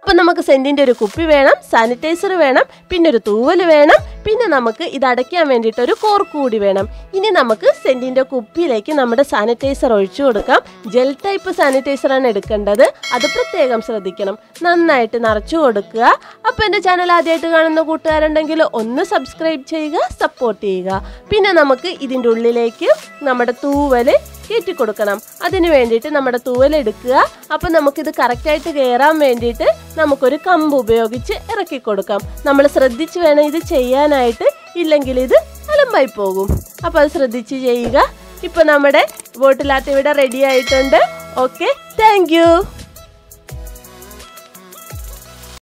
അപ്പോൾ നമുക്ക് സെൻറ്റിൻ്റെ ഒരു കുപ്പി വേണം, സാനിറ്റൈസർ വേണം, പിന്നെ ഒരു തൂവൽ വേണം, പിന്നെ നമുക്ക് ഇത് അടയ്ക്കാൻ വേണ്ടിയിട്ട് ഒരു കോർക്ക് കൂടി വേണം. ഇനി നമുക്ക് സെൻറ്റിൻ്റെ കുപ്പിയിലേക്ക് നമ്മുടെ സാനിറ്റൈസർ ഒഴിച്ചു കൊടുക്കാം. ജെൽ ടൈപ്പ് സാനിറ്റൈസറാണ് എടുക്കേണ്ടത്, അത് പ്രത്യേകം ശ്രദ്ധിക്കണം. നന്നായിട്ട് നിറച്ചു കൊടുക്കുക. അപ്പോൾ എൻ്റെ ചാനൽ ആദ്യമായിട്ട് കാണുന്ന കൂട്ടുകാരുണ്ടെങ്കിൽ ഒന്ന് സബ്സ്ക്രൈബ് ചെയ്യുക, സപ്പോർട്ട് ചെയ്യുക. പിന്നെ നമുക്ക് ഇതിൻ്റെ ഉള്ളിലേക്ക് നമ്മുടെ തൂവൽ കയറ്റി കൊടുക്കണം. അതിന് വേണ്ടിയിട്ട് നമ്മുടെ തൂവൽ എടുക്കുക. അപ്പം നമുക്കിത് കറക്റ്റായിട്ട് കയറാൻ വേണ്ടിയിട്ട് നമുക്കൊരു കമ്പ് ഉപയോഗിച്ച് ഇറക്കി കൊടുക്കാം. നമ്മൾ ശ്രദ്ധിച്ച് വേണം ഇത് ചെയ്യാനായിട്ട്, ഇല്ലെങ്കിൽ ഇത് അലമ്പായി പോകും. അപ്പോൾ അത് ശ്രദ്ധിച്ച് ചെയ്യുക. ഇപ്പം നമ്മുടെ ബോട്ടിൽ ആർട്ട് ഇവിടെ റെഡി ആയിട്ടുണ്ട്. Okay, thank U.